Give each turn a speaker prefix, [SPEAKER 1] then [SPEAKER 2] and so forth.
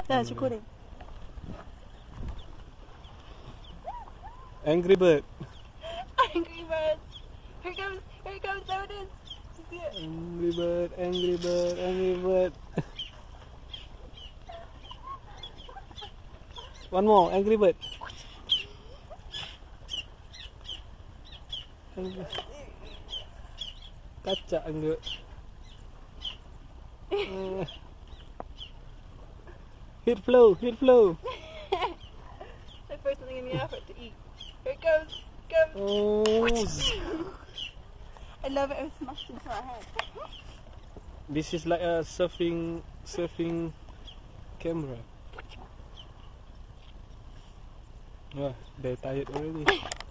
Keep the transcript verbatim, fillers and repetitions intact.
[SPEAKER 1] No, it's recording.
[SPEAKER 2] Angry bird.
[SPEAKER 1] Angry birds. Here it comes. Here it comes. There it is. You see it?
[SPEAKER 2] Angry bird, angry bird, angry bird. One more, angry bird. Kaca angry bird. Uh, hit flow, hit flow.
[SPEAKER 1] The first thing in the effort to eat. Here it goes. Goes.
[SPEAKER 2] Oh.
[SPEAKER 1] I love it. It was smashed into our head.
[SPEAKER 2] This is like a surfing, surfing camera. Wah, they're tired already.